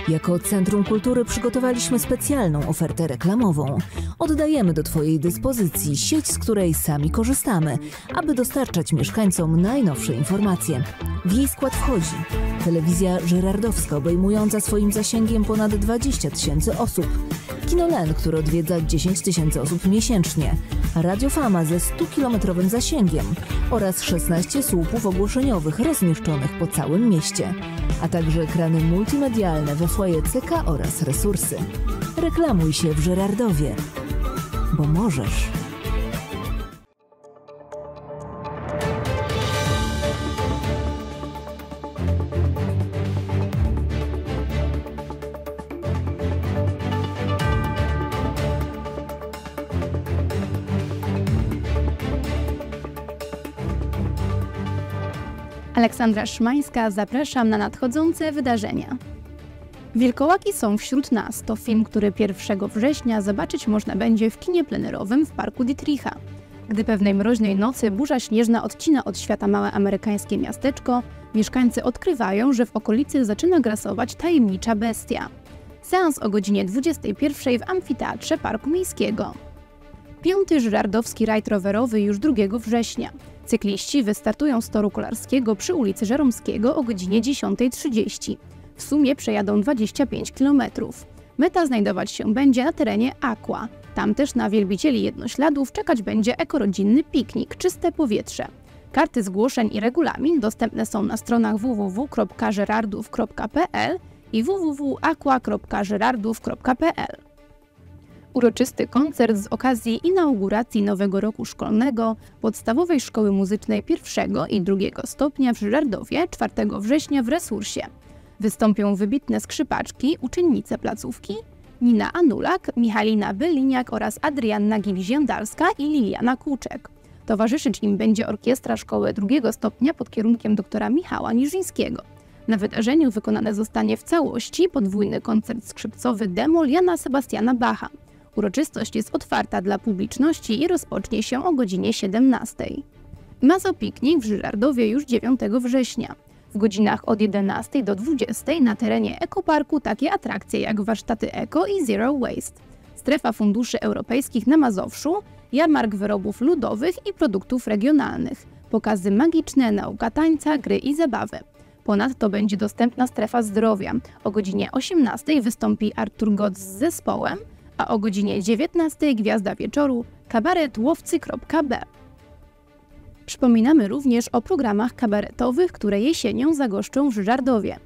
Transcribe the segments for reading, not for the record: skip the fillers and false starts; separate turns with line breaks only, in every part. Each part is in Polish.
Jako Centrum Kultury przygotowaliśmy specjalną ofertę reklamową. Oddajemy do Twojej dyspozycji sieć, z której sami korzystamy, aby dostarczać mieszkańcom najnowsze informacje. W jej skład wchodzi telewizja żyrardowska obejmująca swoim zasięgiem ponad 20 000 osób, Kino Len, które odwiedza 10 000 osób miesięcznie, Radio Fama ze 100-kilometrowym zasięgiem oraz 16 słupów ogłoszeniowych rozmieszczonych po całym mieście, a także ekrany multimedialne we foyer CK oraz resursy. Reklamuj się w Żyrardowie, bo możesz.
Aleksandra Szymańska, zapraszam na nadchodzące wydarzenia. Wilkołaki są wśród nas to film, który 1 września zobaczyć można będzie w kinie plenerowym w Parku Dietricha. Gdy pewnej mroźnej nocy burza śnieżna odcina od świata małe amerykańskie miasteczko, mieszkańcy odkrywają, że w okolicy zaczyna grasować tajemnicza bestia. Seans o godzinie 21 w amfiteatrze Parku Miejskiego. 5. Żyrardowski rajd rowerowy już 2 września. Cykliści wystartują z toru kolarskiego przy ulicy Żeromskiego o godzinie 10:30. W sumie przejadą 25 km. Meta znajdować się będzie na terenie Aqua. Tam też na wielbicieli jednośladów czekać będzie ekorodzinny piknik, czyste powietrze. Karty zgłoszeń i regulamin dostępne są na stronach www.żyrardów.pl i www.aqua.żyrardów.pl. Uroczysty koncert z okazji inauguracji nowego roku szkolnego Podstawowej Szkoły Muzycznej I i II stopnia w Żyrardowie 4 września w Resursie. Wystąpią wybitne skrzypaczki, uczennice placówki Nina Anulak, Michalina Byliniak oraz Adrianna Giliziandalska i Liliana Kłuczek. Towarzyszyć im będzie orkiestra Szkoły II stopnia pod kierunkiem doktora Michała Niżyńskiego. Na wydarzeniu wykonane zostanie w całości podwójny koncert skrzypcowy d-moll Jana Sebastiana Bacha. Uroczystość jest otwarta dla publiczności i rozpocznie się o godzinie 17. Mazopiknik w Żyrardowie już 9 września. W godzinach od 11 do 20 na terenie ekoparku takie atrakcje jak warsztaty eko i zero waste, strefa funduszy europejskich na Mazowszu, jarmark wyrobów ludowych i produktów regionalnych, pokazy magiczne, nauka tańca, gry i zabawy. Ponadto będzie dostępna strefa zdrowia. O godzinie 18 wystąpi Artur Gotz z zespołem, a o godzinie 19 gwiazda wieczoru kabaret łowcy.b. Przypominamy również o programach kabaretowych, które jesienią zagoszczą w Żyrardowie.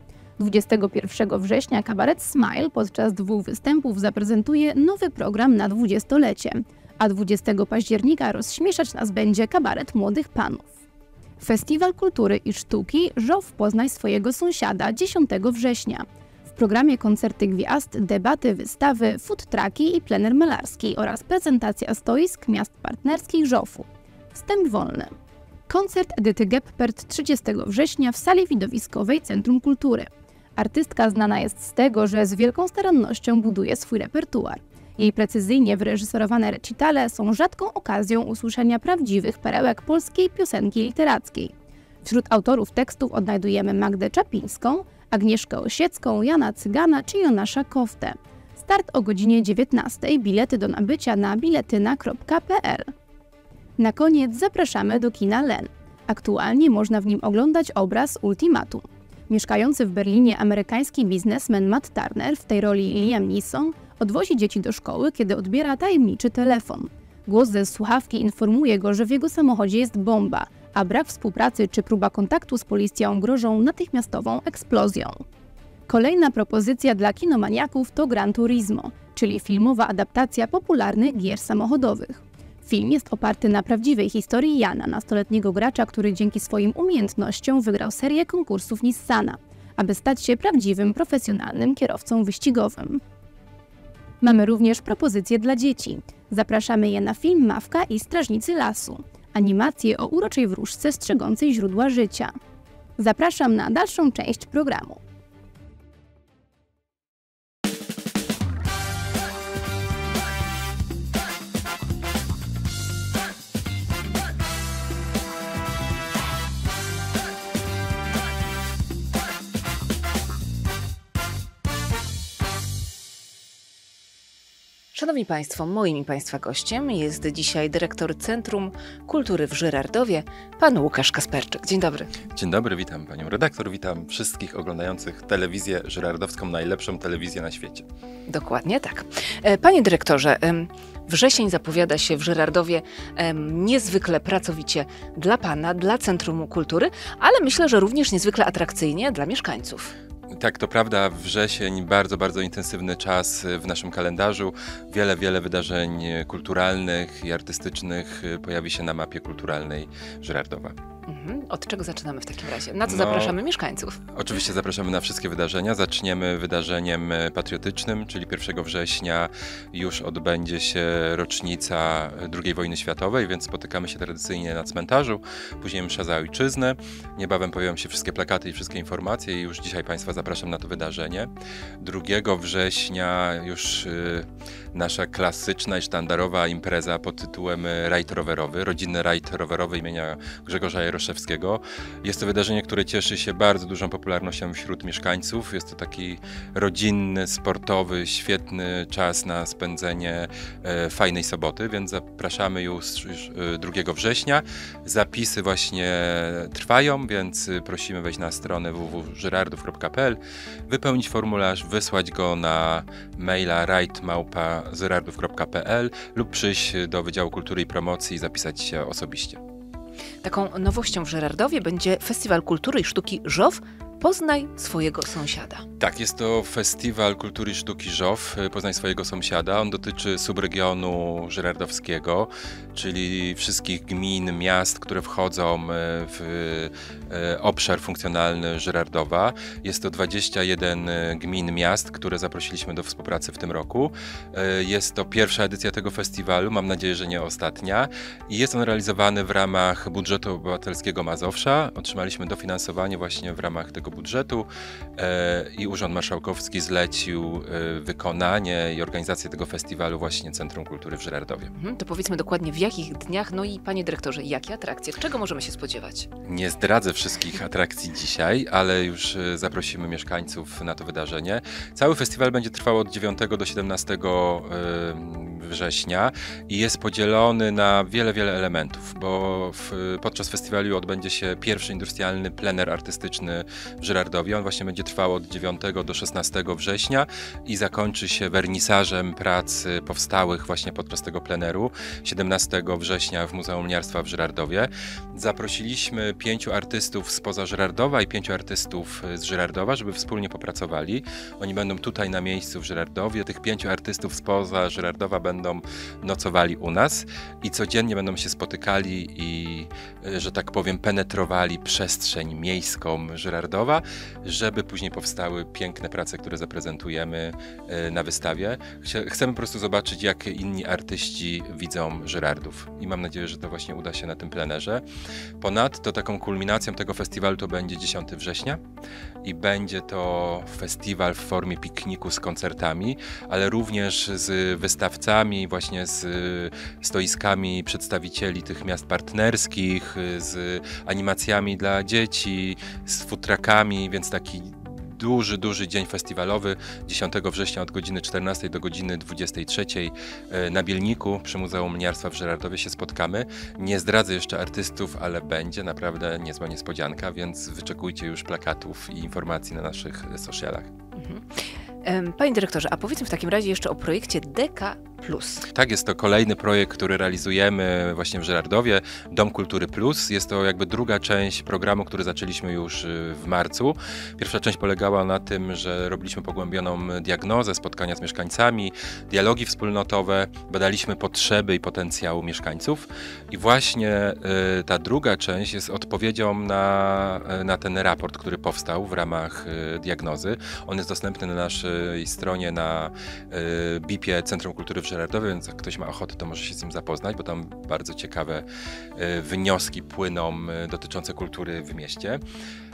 21 września kabaret Smile podczas 2 występów zaprezentuje nowy program na 20-lecie, a 20 października rozśmieszać nas będzie kabaret młodych panów. Festiwal Kultury i Sztuki Żow Poznaj swojego sąsiada 10 września. W programie koncerty gwiazd, debaty, wystawy, food trucki i plener malarski oraz prezentacja stoisk miast partnerskich Żowu. Wstęp wolny. Koncert Edyty Geppert 30 września w sali widowiskowej Centrum Kultury. Artystka znana jest z tego, że z wielką starannością buduje swój repertuar. Jej precyzyjnie wyreżyserowane recitale są rzadką okazją usłyszenia prawdziwych perełek polskiej piosenki literackiej. Wśród autorów tekstów odnajdujemy Magdę Czapińską, Agnieszkę Osiecką, Jana Cygana czy Jonasza Koftę. Start o godzinie 19, bilety do nabycia na biletyna.pl. Na koniec zapraszamy do kina Len. Aktualnie można w nim oglądać obraz Ultimatum. Mieszkający w Berlinie amerykański biznesmen Matt Turner, w tej roli Liam Neeson, odwozi dzieci do szkoły, kiedy odbiera tajemniczy telefon. Głos ze słuchawki informuje go, że w jego samochodzie jest bomba, a brak współpracy czy próba kontaktu z policją grożą natychmiastową eksplozją. Kolejna propozycja dla kinomaniaków to Gran Turismo, czyli filmowa adaptacja popularnych gier samochodowych. Film jest oparty na prawdziwej historii Jana, nastoletniego gracza, który dzięki swoim umiejętnościom wygrał serię konkursów Nissana, aby stać się prawdziwym, profesjonalnym kierowcą wyścigowym. Mamy również propozycje dla dzieci. Zapraszamy je na film Mawka i Strażnicy Lasu, animację o uroczej wróżce strzegącej źródła życia. Zapraszam na dalszą część programu.
Szanowni Państwo, moim i Państwa gościem jest dzisiaj dyrektor Centrum Kultury w Żyrardowie, pan Łukasz Kasperczyk. Dzień dobry.
Dzień dobry, witam panią redaktor, witam wszystkich oglądających telewizję żyrardowską, najlepszą telewizję na świecie.
Dokładnie tak. Panie dyrektorze, wrzesień zapowiada się w Żyrardowie niezwykle pracowicie dla pana, dla Centrum Kultury, ale myślę, że również niezwykle atrakcyjnie dla mieszkańców.
Tak, to prawda, wrzesień, bardzo, bardzo intensywny czas w naszym kalendarzu. Wiele wydarzeń kulturalnych i artystycznych pojawi się na mapie kulturalnej Żyrardowa.
Od czego zaczynamy w takim razie? Na co zapraszamy mieszkańców?
Oczywiście zapraszamy na wszystkie wydarzenia. Zaczniemy wydarzeniem patriotycznym, czyli 1 września już odbędzie się rocznica II wojny światowej, więc spotykamy się tradycyjnie na cmentarzu. Później msza za ojczyznę. Niebawem pojawią się wszystkie plakaty i wszystkie informacje i już dzisiaj Państwa zapraszam na to wydarzenie. 2 września już nasza klasyczna i sztandarowa impreza pod tytułem Rajd Rowerowy, rodzinny rajd rowerowy imienia Grzegorza Jaroszewskiego. Jest to wydarzenie, które cieszy się bardzo dużą popularnością wśród mieszkańców. Jest to taki rodzinny, sportowy, świetny czas na spędzenie fajnej soboty, więc zapraszamy już 2 września. Zapisy właśnie trwają, więc prosimy wejść na stronę www.żyrardów.pl, wypełnić formularz, wysłać go na maila rajd@żyrardów.pl lub przyjść do Wydziału Kultury i Promocji i zapisać się osobiście.
Taką nowością w Żyrardowie będzie Festiwal Kultury i Sztuki ŻOW Poznaj swojego sąsiada.
Tak, jest to Festiwal Kultury i Sztuki ŻOW Poznaj swojego sąsiada. On dotyczy subregionu żyrardowskiego, czyli wszystkich gmin, miast, które wchodzą w obszar funkcjonalny Żyrardowa. Jest to 21 gmin, miast, które zaprosiliśmy do współpracy w tym roku. Jest to pierwsza edycja tego festiwalu, mam nadzieję, że nie ostatnia. I jest on realizowany w ramach budżetu obywatelskiego Mazowsza. Otrzymaliśmy dofinansowanie właśnie w ramach tego budżetu i Urząd Marszałkowski zlecił wykonanie i organizację tego festiwalu właśnie Centrum Kultury w Żyrardowie.
To powiedzmy dokładnie w jakich dniach, no i panie dyrektorze, jakie atrakcje, czego możemy się spodziewać?
Nie zdradzę wszystkich atrakcji dzisiaj, ale już zaprosimy mieszkańców na to wydarzenie. Cały festiwal będzie trwał od 9 do 17 września i jest podzielony na wiele elementów, bo podczas festiwalu odbędzie się pierwszy industrialny plener artystyczny w Żyrardowie. On właśnie będzie trwał od 9 do 16 września i zakończy się wernisażem prac powstałych właśnie podczas tego pleneru 17 września w Muzeum Liniarstwa w Żyrardowie. Zaprosiliśmy 5 artystów spoza Żyrardowa i 5 artystów z Żyrardowa, żeby wspólnie popracowali. Oni będą tutaj na miejscu w Żyrardowie. Tych 5 artystów spoza Żyrardowa będą nocowali u nas i codziennie będą się spotykali i, że tak powiem, penetrowali przestrzeń miejską Żyrardowa, żeby później powstały piękne prace, które zaprezentujemy na wystawie. Chcemy po prostu zobaczyć, jak inni artyści widzą Żyrardów i mam nadzieję, że to właśnie uda się na tym plenerze. Ponadto taką kulminacją tego festiwalu to będzie 10 września i będzie to festiwal w formie pikniku z koncertami, ale również z wystawcami, właśnie z stoiskami przedstawicieli tych miast partnerskich, z animacjami dla dzieci, z futrakami, więc taki duży dzień festiwalowy 10 września od godziny 14 do godziny 23 na Bielniku przy Muzeum Liniarstwa w Żyrardowie się spotkamy. Nie zdradzę jeszcze artystów, ale będzie naprawdę niezła niespodzianka, więc wyczekujcie już plakatów i informacji na naszych socialach.
Panie dyrektorze, a powiedzmy w takim razie jeszcze o projekcie DK+.
Tak, jest to kolejny projekt, który realizujemy właśnie w Żyrardowie, Dom Kultury Plus. Jest to jakby druga część programu, który zaczęliśmy już w marcu. Pierwsza część polegała na tym, że robiliśmy pogłębioną diagnozę, spotkania z mieszkańcami, dialogi wspólnotowe, badaliśmy potrzeby i potencjał mieszkańców i właśnie ta druga część jest odpowiedzią na ten raport, który powstał w ramach diagnozy. On jest dostępny na naszej stronie na BIP-ie Centrum Kultury w Żyrardowie, więc jak ktoś ma ochotę, to może się z nim zapoznać, bo tam bardzo ciekawe wnioski płyną dotyczące kultury w mieście.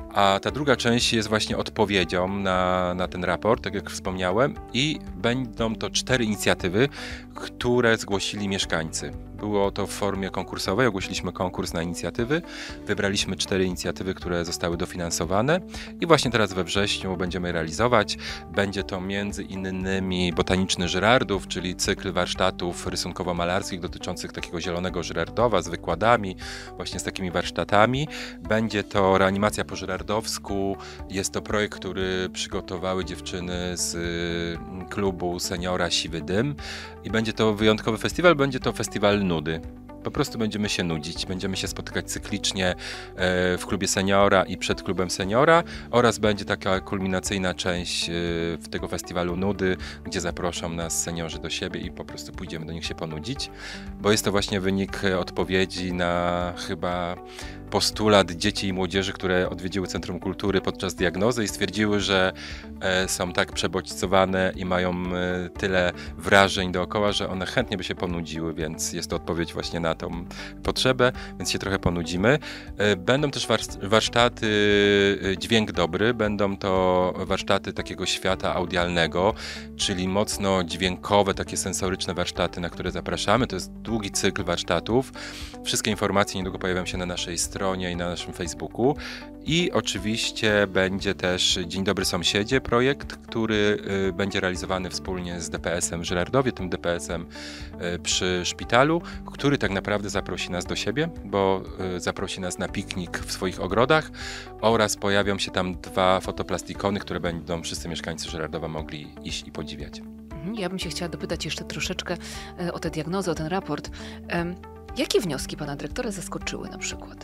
A ta druga część jest właśnie odpowiedzią na ten raport, tak jak wspomniałem, i będą to 4 inicjatywy, które zgłosili mieszkańcy. Było to w formie konkursowej, ogłosiliśmy konkurs na inicjatywy, wybraliśmy 4 inicjatywy, które zostały dofinansowane i właśnie teraz we wrześniu będziemy realizować. Będzie to między innymi Botaniczny Żyrardów, czyli cykl warsztatów rysunkowo-malarskich dotyczących takiego zielonego Żyrardowa z wykładami, właśnie z takimi warsztatami. Będzie to reanimacja po żyrardowsku. Jest to projekt, który przygotowały dziewczyny z klubu seniora Siwy Dym i będzie to wyjątkowy festiwal, będzie to festiwal nudy. Po prostu będziemy się nudzić, będziemy się spotykać cyklicznie w klubie seniora i przed klubem seniora oraz będzie taka kulminacyjna część tego festiwalu nudy, gdzie zaproszą nas seniorzy do siebie i po prostu pójdziemy do nich się ponudzić, bo jest to właśnie wynik odpowiedzi na chyba postulat dzieci i młodzieży, które odwiedziły Centrum Kultury podczas diagnozy i stwierdziły, że są tak przebodźcowane i mają tyle wrażeń dookoła, że one chętnie by się ponudziły, więc jest to odpowiedź właśnie na tą potrzebę, więc się trochę ponudzimy. Będą też warsztaty Dźwięk Dobry, będą to warsztaty takiego świata audialnego, czyli mocno dźwiękowe, takie sensoryczne warsztaty, na które zapraszamy. To jest długi cykl warsztatów. Wszystkie informacje niedługo pojawią się na naszej stronie i na naszym Facebooku. I oczywiście będzie też Dzień Dobry Sąsiedzie, projekt, który będzie realizowany wspólnie z DPS-em w Żyrardowie, tym DPS-em przy szpitalu, który tak naprawdę zaprosi nas do siebie, bo zaprosi nas na piknik w swoich ogrodach oraz pojawią się tam 2 fotoplastikony, które będą wszyscy mieszkańcy Żyrardowa mogli iść i podziwiać.
Ja bym się chciała dopytać jeszcze troszeczkę o tę diagnozę, o ten raport. Jakie wnioski pana dyrektora zaskoczyły na przykład?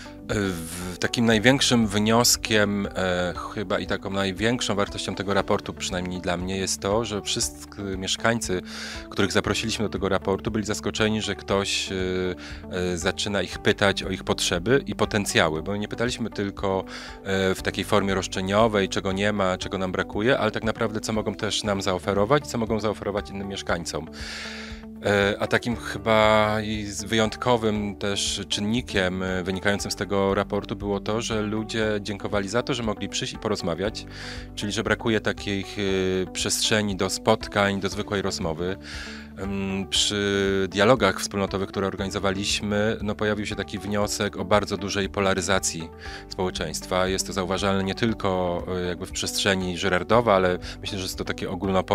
Takim największym wnioskiem chyba i taką największą wartością tego raportu, przynajmniej dla mnie, jest to, że wszyscy mieszkańcy, których zaprosiliśmy do tego raportu, byli zaskoczeni, że ktoś zaczyna ich pytać o ich potrzeby i potencjały, bo nie pytaliśmy tylko w takiej formie roszczeniowej, czego nie ma, czego nam brakuje, ale tak naprawdę co mogą też nam zaoferować, co mogą zaoferować innym mieszkańcom. A takim chyba wyjątkowym też czynnikiem wynikającym z tego raportu było to, że ludzie dziękowali za to, że mogli przyjść i porozmawiać, czyli że brakuje takich przestrzeni do spotkań, do zwykłej rozmowy. Przy dialogach wspólnotowych, które organizowaliśmy, pojawił się taki wniosek o bardzo dużej polaryzacji społeczeństwa. Jest to zauważalne nie tylko jakby w przestrzeni Żyrardowa, ale myślę, że jest to taki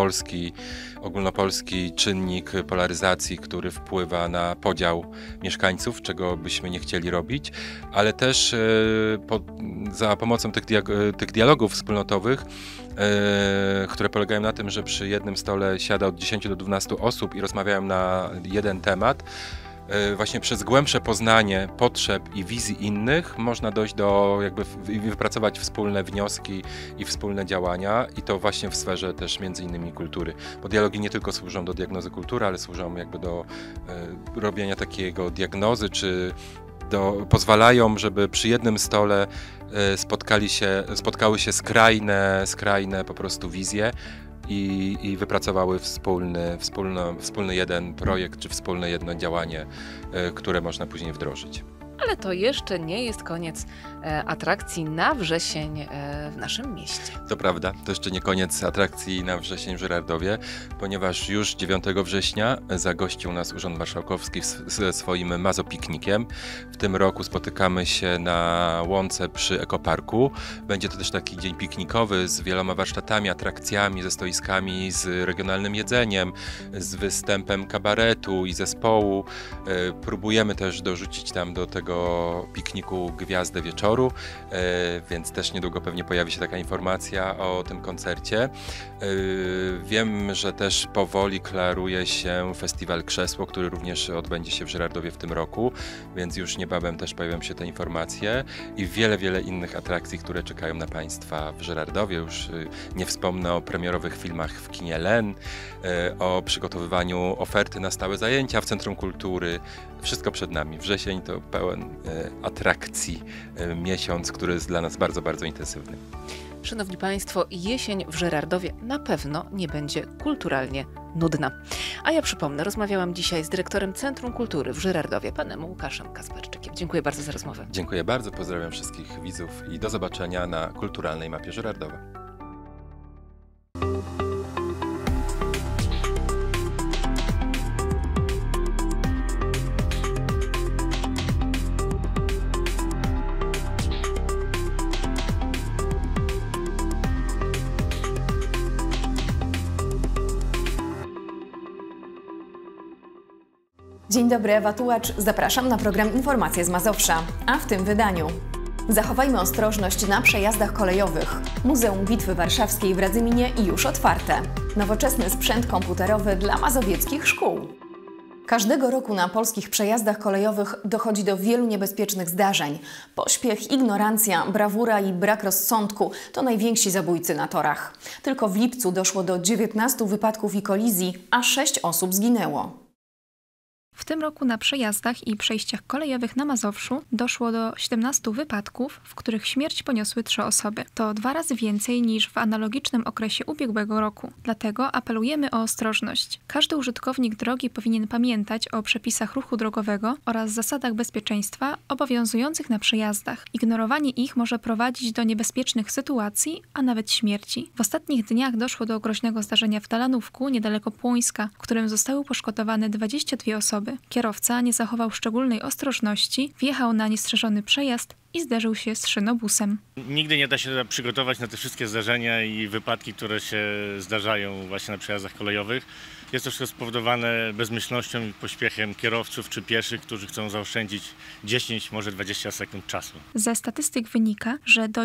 ogólnopolski czynnik polaryzacji, który wpływa na podział mieszkańców, czego byśmy nie chcieli robić, ale też za pomocą tych dialogów wspólnotowych, które polegają na tym, że przy jednym stole siada od 10 do 12 osób i rozmawiają na jeden temat. Właśnie przez głębsze poznanie potrzeb i wizji innych można dojść do wypracować wspólne wnioski i wspólne działania i to właśnie w sferze też między innymi kultury. Bo dialogi nie tylko służą do diagnozy kultury, ale służą do robienia takiego diagnozy, czy pozwalają, żeby przy jednym stole spotkały się skrajne po prostu wizje i wypracowały wspólny jeden projekt, czy wspólne jedno działanie, które można później wdrożyć.
Ale to jeszcze nie jest koniec atrakcji na wrzesień w naszym mieście.
To prawda, to jeszcze nie koniec atrakcji na wrzesień w Żyrardowie, ponieważ już 9 września zagościł nas Urząd Marszałkowski ze swoim mazopiknikiem. W tym roku spotykamy się na łące przy Ekoparku. Będzie to też taki dzień piknikowy z wieloma warsztatami, atrakcjami, ze stoiskami, z regionalnym jedzeniem, z występem kabaretu i zespołu. Próbujemy też dorzucić tam do tego pikniku gwiazdę wieczoru, więc też niedługo pewnie pojawi się taka informacja o tym koncercie. Wiem, że też powoli klaruje się festiwal Krzesło, który również odbędzie się w Żyrardowie w tym roku, więc już niebawem też pojawią się te informacje i wiele innych atrakcji, które czekają na Państwa w Żyrardowie. Już nie wspomnę o premierowych filmach w kinie LEN, o przygotowywaniu oferty na stałe zajęcia w Centrum Kultury. Wszystko przed nami. Wrzesień to pełen atrakcji miesiąc, który jest dla nas bardzo intensywny.
Szanowni Państwo, jesień w Żyrardowie na pewno nie będzie kulturalnie nudna. A ja przypomnę, rozmawiałam dzisiaj z dyrektorem Centrum Kultury w Żyrardowie, panem Łukaszem Kasperczykiem. Dziękuję bardzo za rozmowę.
Dziękuję bardzo, pozdrawiam wszystkich widzów i do zobaczenia na kulturalnej mapie Żyrardowa.
Dzień dobry, Ewa Tułacz. Zapraszam na program Informacje z Mazowsza. A w tym wydaniu: zachowajmy ostrożność na przejazdach kolejowych. Muzeum Bitwy Warszawskiej w Radzyminie już otwarte. Nowoczesny sprzęt komputerowy dla mazowieckich szkół. Każdego roku na polskich przejazdach kolejowych dochodzi do wielu niebezpiecznych zdarzeń. Pośpiech, ignorancja, brawura i brak rozsądku to najwięksi zabójcy na torach. Tylko w lipcu doszło do 19 wypadków i kolizji, a 6 osób zginęło.
W tym roku na przejazdach i przejściach kolejowych na Mazowszu doszło do 17 wypadków, w których śmierć poniosły 3 osoby. To 2 razy więcej niż w analogicznym okresie ubiegłego roku. Dlatego apelujemy o ostrożność. Każdy użytkownik drogi powinien pamiętać o przepisach ruchu drogowego oraz zasadach bezpieczeństwa obowiązujących na przejazdach. Ignorowanie ich może prowadzić do niebezpiecznych sytuacji, a nawet śmierci. W ostatnich dniach doszło do groźnego zdarzenia w Dalanówku, niedaleko Płońska, w którym zostały poszkodowane 22 osoby. Kierowca nie zachował szczególnej ostrożności, wjechał na niestrzeżony przejazd i zderzył się z szynobusem.
Nigdy nie da się przygotować na te wszystkie zdarzenia i wypadki, które się zdarzają właśnie na przejazdach kolejowych. Jest to wszystko spowodowane bezmyślnością i pośpiechem kierowców czy pieszych, którzy chcą zaoszczędzić 10, może 20 sekund czasu.
Ze statystyk wynika, że do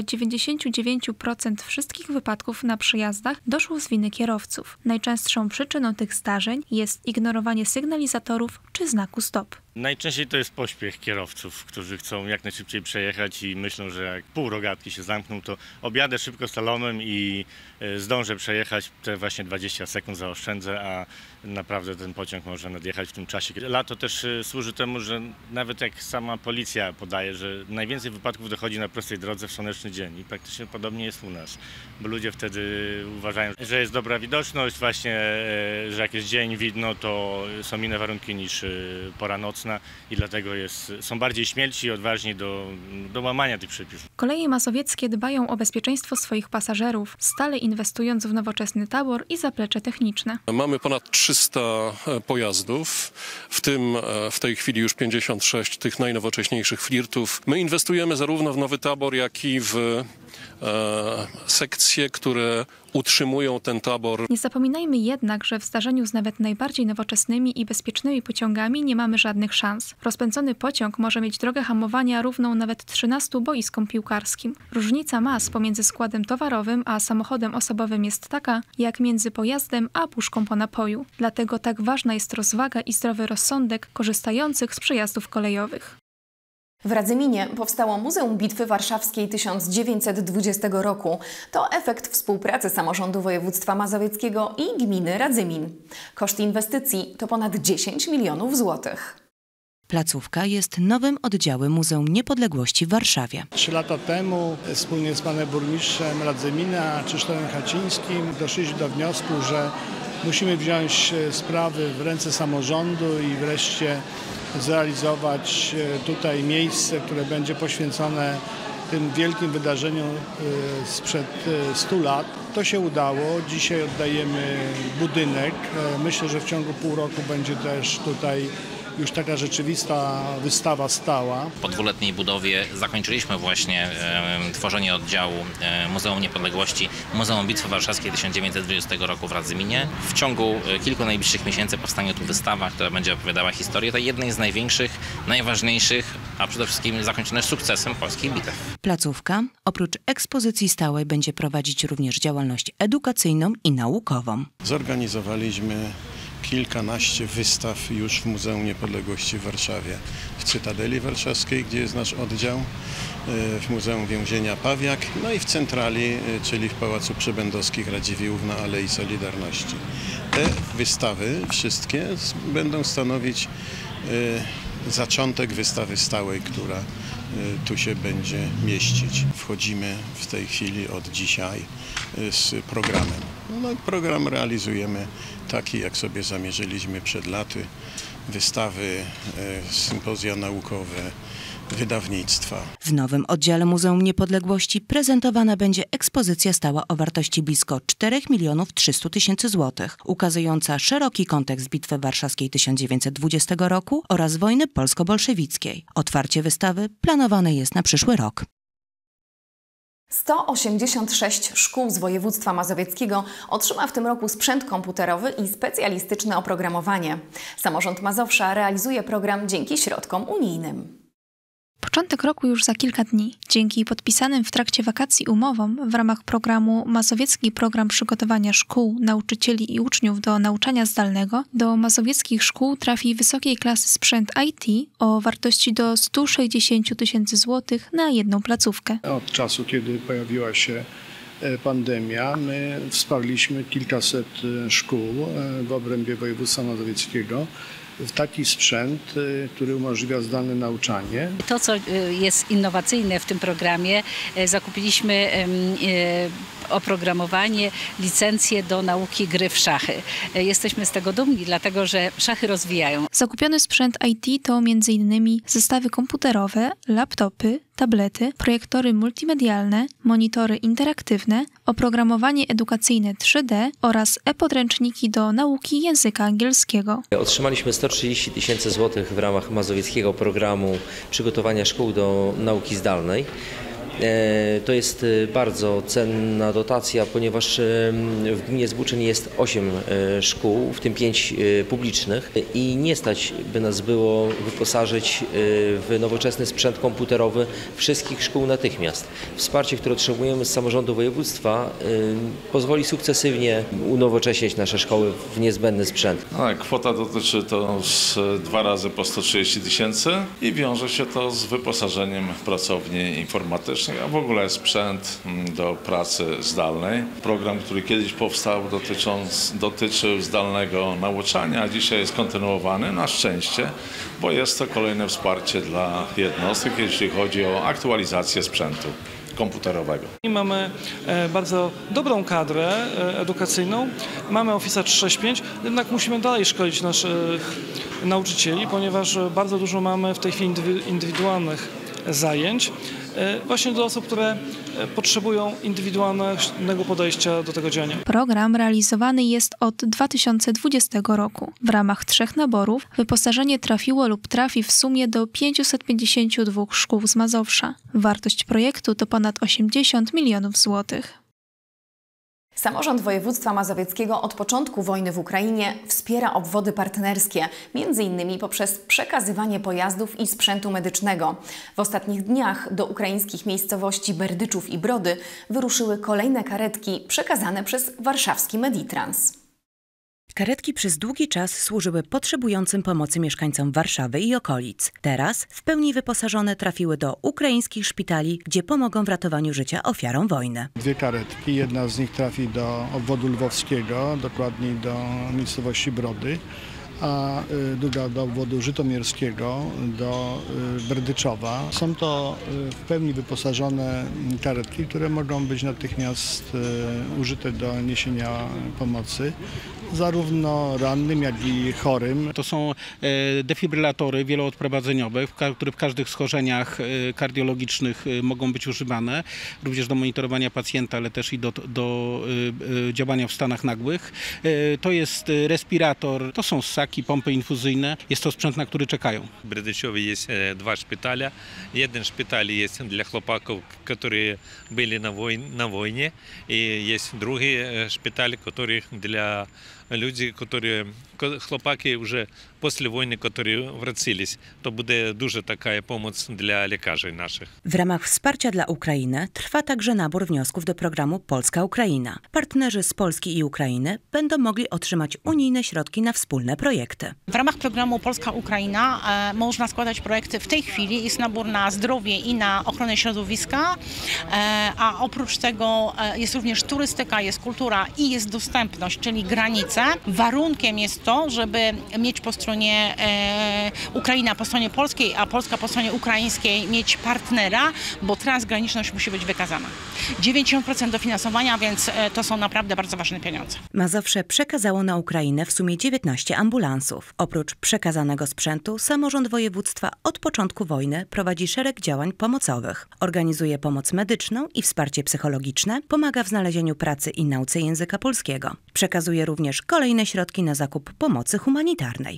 99% wszystkich wypadków na przejazdach doszło z winy kierowców. Najczęstszą przyczyną tych zdarzeń jest ignorowanie sygnalizatorów czy znaku stop.
Najczęściej to jest pośpiech kierowców, którzy chcą jak najszybciej przejechać i myślą, że jak pół rogatki się zamkną, to objadę szybko slalomem i zdążę przejechać, te właśnie 20 sekund zaoszczędzę, a naprawdę ten pociąg może nadjechać w tym czasie. Lato też służy temu, że nawet jak sama policja podaje, że najwięcej wypadków dochodzi na prostej drodze w słoneczny dzień i praktycznie podobnie jest u nas, bo ludzie wtedy uważają, że jest dobra widoczność, właśnie, że jak jest dzień widno, to są inne warunki niż pora nocna i dlatego są bardziej śmielci i odważni do łamania tych przepisów.
Koleje mazowieckie dbają o bezpieczeństwo swoich pasażerów, stale inwestując w nowoczesny tabor i zaplecze techniczne.
Mamy ponad 300 pojazdów, w tym w tej chwili już 56 tych najnowocześniejszych flirtów. My inwestujemy zarówno w nowy tabor, jak i w sekcje, które utrzymują ten tabor.
Nie zapominajmy jednak, że w zdarzeniu z nawet najbardziej nowoczesnymi i bezpiecznymi pociągami nie mamy żadnych szans. Rozpędzony pociąg może mieć drogę hamowania równą nawet 13 boiskom piłkarskim. Różnica mas pomiędzy składem towarowym a samochodem osobowym jest taka, jak między pojazdem a puszką po napoju. Dlatego tak ważna jest rozwaga i zdrowy rozsądek korzystających z przejazdów kolejowych.
W Radzyminie powstało Muzeum Bitwy Warszawskiej 1920 roku. To efekt współpracy samorządu województwa mazowieckiego i gminy Radzymin. Koszt inwestycji to ponad 10 milionów złotych.
Placówka jest nowym oddziałem Muzeum Niepodległości w Warszawie.
3 lata temu wspólnie z panem burmistrzem Radzymina, Krzysztofem Kacińskim, doszliśmy do wniosku, że musimy wziąć sprawy w ręce samorządu i wreszcie zrealizować tutaj miejsce, które będzie poświęcone tym wielkim wydarzeniom sprzed 100 lat. To się udało. Dzisiaj oddajemy budynek. Myślę, że w ciągu pół roku będzie też tutaj już taka rzeczywista wystawa stała.
Po 2-letniej budowie zakończyliśmy właśnie tworzenie oddziału Muzeum Niepodległości Muzeum Bitwy Warszawskiej 1920 roku w Radzyminie. W ciągu kilku najbliższych miesięcy powstanie tu wystawa, która będzie opowiadała historię tej jednej z największych, najważniejszych, a przede wszystkim zakończone sukcesem polskich bitew.
Placówka oprócz ekspozycji stałej będzie prowadzić również działalność edukacyjną i naukową.
Zorganizowaliśmy kilkanaście wystaw już w Muzeum Niepodległości w Warszawie. W Cytadeli Warszawskiej, gdzie jest nasz oddział, w Muzeum Więzienia Pawiak, no i w Centrali, czyli w Pałacu Przybędowskich Radziwiłłów na Alei Solidarności. Te wystawy wszystkie będą stanowić zaczątek wystawy stałej, która tu się będzie mieścić. Wchodzimy w tej chwili od dzisiaj z programem. No i program realizujemy taki, jak sobie zamierzyliśmy przed laty. Wystawy, sympozja naukowe, wydawnictwa.
W nowym oddziale Muzeum Niepodległości prezentowana będzie ekspozycja stała o wartości blisko 4 300 000 złotych, ukazująca szeroki kontekst Bitwy Warszawskiej 1920 roku oraz wojny polsko-bolszewickiej. Otwarcie wystawy planowane jest na przyszły rok.
186 szkół z województwa mazowieckiego otrzyma w tym roku sprzęt komputerowy i specjalistyczne oprogramowanie. Samorząd Mazowsza realizuje program dzięki środkom unijnym.
Początek roku już za kilka dni. Dzięki podpisanym w trakcie wakacji umowom w ramach programu Mazowiecki Program Przygotowania Szkół, Nauczycieli i Uczniów do Nauczania Zdalnego do mazowieckich szkół trafi wysokiej klasy sprzęt IT o wartości do 160 000 złotych na jedną placówkę.
Od czasu, kiedy pojawiła się pandemia, my wsparliśmy kilkaset szkół w obrębie województwa mazowieckiego w taki sprzęt, który umożliwia zdalne nauczanie.
To, co jest innowacyjne w tym programie, zakupiliśmy oprogramowanie, licencję do nauki gry w szachy. Jesteśmy z tego dumni, dlatego że szachy rozwijają.
Zakupiony sprzęt IT to m.in. zestawy komputerowe, laptopy, tablety, projektory multimedialne, monitory interaktywne, oprogramowanie edukacyjne 3D oraz e-podręczniki do nauki języka angielskiego.
Otrzymaliśmy 130 000 złotych w ramach mazowieckiego programu przygotowania szkół do nauki zdalnej. To jest bardzo cenna dotacja, ponieważ w gminie Zbuczyn jest 8 szkół, w tym 5 publicznych i nie stać by nas było wyposażyć w nowoczesny sprzęt komputerowy wszystkich szkół natychmiast. Wsparcie, które otrzymujemy z samorządu województwa, pozwoli sukcesywnie unowocześnić nasze szkoły w niezbędny sprzęt.
Kwota dotyczy to 2 razy po 130 000 i wiąże się to z wyposażeniem pracowni informatycznej, a w ogóle sprzęt do pracy zdalnej. Program, który kiedyś powstał, dotyczył zdalnego nauczania, a dzisiaj jest kontynuowany na szczęście, bo jest to kolejne wsparcie dla jednostek, jeśli chodzi o aktualizację sprzętu komputerowego.
Mamy bardzo dobrą kadrę edukacyjną, mamy Office 365, jednak musimy dalej szkolić naszych nauczycieli, ponieważ bardzo dużo mamy w tej chwili indywidualnych zajęć, właśnie dla osób, które potrzebują indywidualnego podejścia do tego działania.
Program realizowany jest od 2020 roku. W ramach 3 naborów wyposażenie trafiło lub trafi w sumie do 552 szkół z Mazowsza. Wartość projektu to ponad 80 milionów złotych.
Samorząd województwa mazowieckiego od początku wojny w Ukrainie wspiera obwody partnerskie, m.in. poprzez przekazywanie pojazdów i sprzętu medycznego. W ostatnich dniach do ukraińskich miejscowości Berdyczów i Brody wyruszyły kolejne karetki przekazane przez warszawski Meditrans.
Karetki przez długi czas służyły potrzebującym pomocy mieszkańcom Warszawy i okolic. Teraz w pełni wyposażone trafiły do ukraińskich szpitali, gdzie pomogą w ratowaniu życia ofiarom wojny.
2 karetki, jedna z nich trafi do obwodu lwowskiego, dokładniej do miejscowości Brody, a druga do obwodu żytomierskiego, do Berdyczowa. Są to w pełni wyposażone karetki, które mogą być natychmiast użyte do niesienia pomocy zarówno rannym, jak i chorym.
To są defibrylatory wieloodprowadzeniowe, które w każdych schorzeniach kardiologicznych mogą być używane, również do monitorowania pacjenta, ale też i do działania w stanach nagłych. To jest respirator, to są ssaki, pompy infuzyjne. Jest to sprzęt, na który czekają.
W Berdyczowie jest 2 szpitale. Jeden szpital jest dla chłopaków, którzy byli na wojnie, i jest drugi szpital, który dla ludzi, chłopaki już после wojny, którzy wracali. To będzie duża taka pomoc dla lekarzy naszych.
W ramach wsparcia dla Ukrainy trwa także nabór wniosków do programu Polska-Ukraina. Partnerzy z Polski i Ukrainy będą mogli otrzymać unijne środki na wspólne projekty.
W ramach programu Polska-Ukraina można składać projekty. W tej chwili jest nabór na zdrowie i na ochronę środowiska, a oprócz tego jest również turystyka, jest kultura i jest dostępność, czyli granice. Polsce. Warunkiem jest to, żeby mieć po stronie Ukraina po stronie polskiej, a Polska po stronie ukraińskiej mieć partnera, bo transgraniczność musi być wykazana. 90% dofinansowania, więc to są naprawdę bardzo ważne pieniądze.
Mazowsze przekazało na Ukrainę w sumie 19 ambulansów. Oprócz przekazanego sprzętu, samorząd województwa od początku wojny prowadzi szereg działań pomocowych. Organizuje pomoc medyczną i wsparcie psychologiczne, pomaga w znalezieniu pracy i nauce języka polskiego. Przekazuje również kolejne środki na zakup pomocy humanitarnej.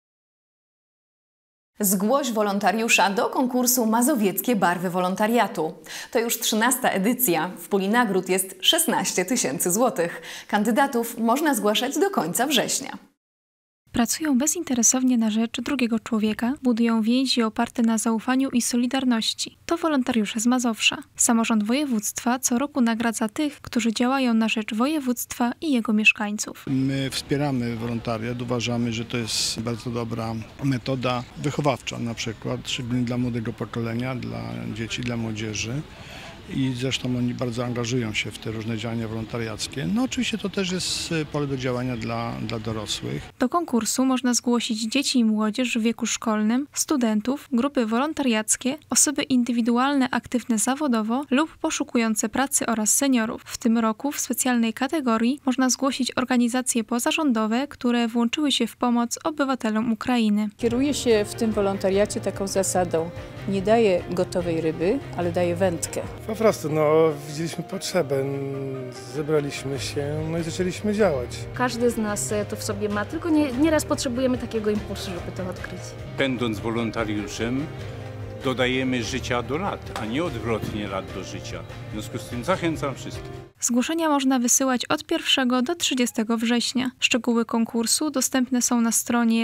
Zgłoś wolontariusza do konkursu Mazowieckie Barwy Wolontariatu. To już 13. edycja. W puli nagród jest 16 000 złotych. Kandydatów można zgłaszać do końca września.
Pracują bezinteresownie na rzecz drugiego człowieka, budują więzi oparte na zaufaniu i solidarności. To wolontariusze z Mazowsza. Samorząd województwa co roku nagradza tych, którzy działają na rzecz województwa i jego mieszkańców.
My wspieramy wolontariat, uważamy, że to jest bardzo dobra metoda wychowawcza na przykład, szczególnie dla młodego pokolenia, dla dzieci, dla młodzieży. I zresztą oni bardzo angażują się w te różne działania wolontariackie. No oczywiście to też jest pole do działania dla dorosłych.
Do konkursu można zgłosić dzieci i młodzież w wieku szkolnym, studentów, grupy wolontariackie, osoby indywidualne aktywne zawodowo lub poszukujące pracy oraz seniorów. W tym roku w specjalnej kategorii można zgłosić organizacje pozarządowe, które włączyły się w pomoc obywatelom Ukrainy.
Kieruję się w tym wolontariacie taką zasadą: nie daję gotowej ryby, ale daję wędkę.
Po prostu widzieliśmy potrzebę, zebraliśmy się, i zaczęliśmy działać.
Każdy z nas to w sobie ma, tylko nieraz potrzebujemy takiego impulsu, żeby to odkryć.
Będąc wolontariuszem, dodajemy życia do lat, a nie odwrotnie lat do życia. W związku z tym zachęcam wszystkich.
Zgłoszenia można wysyłać od 1 do 30 września. Szczegóły konkursu dostępne są na stronie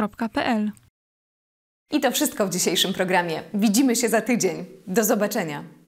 dialog.mazowia.pl.
I to wszystko w dzisiejszym programie. Widzimy się za tydzień. Do zobaczenia.